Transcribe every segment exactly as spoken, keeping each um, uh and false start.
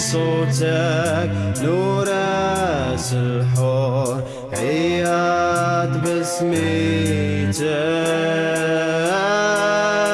صوتك نور الحور عياد بسميتك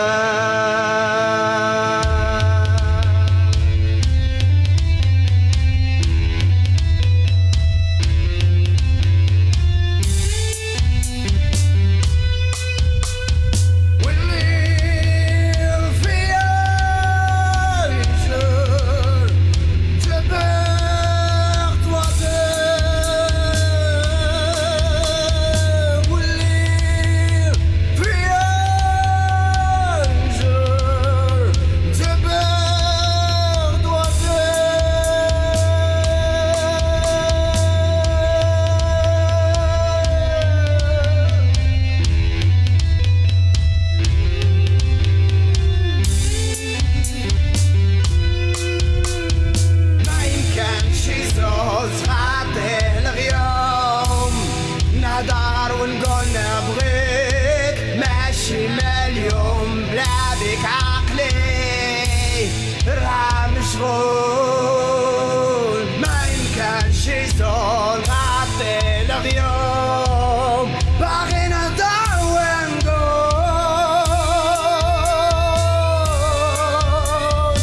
دار ونقول نبغيك ماشي مليون بلا بيك عقلي راه مشغول ما يمكنش يزول غطي الغيوم باغي نهضر ونقول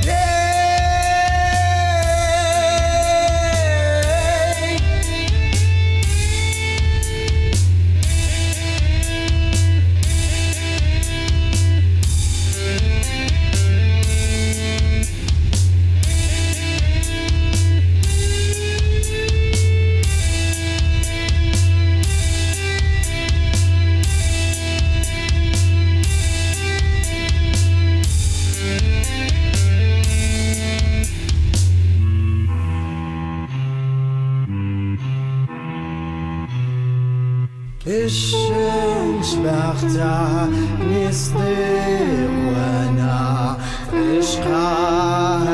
الشمس باغتة نصدق وانا في عشقها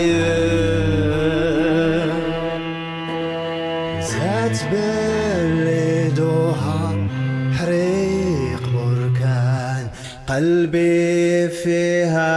هايل زاد بلدوها حريق بركان قلبي فيها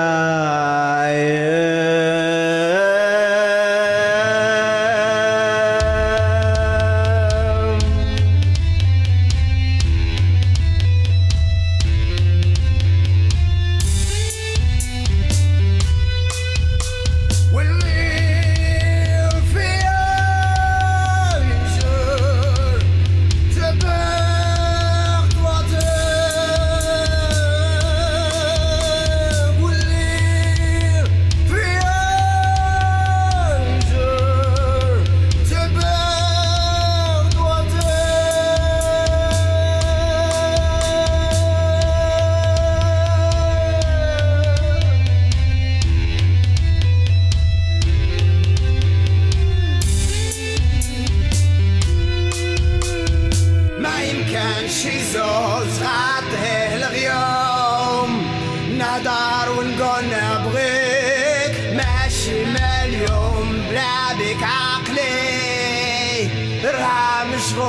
شي زوز غطيه الغيوم نهضر ونقول نبغيك ماشي مليون بلا بيك عقلي راه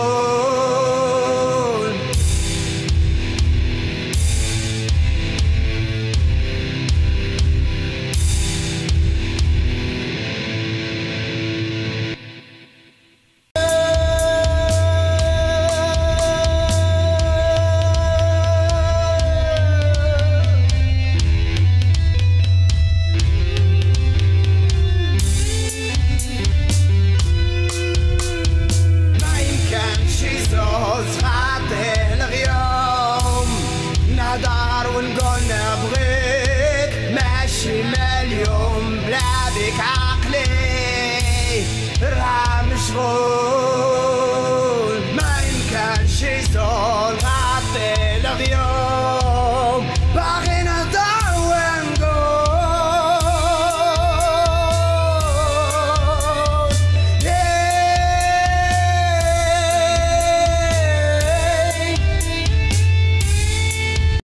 مشغول نهضر ونقول نبغيك ماشي مليون بلا بيك عقلي راه مشغول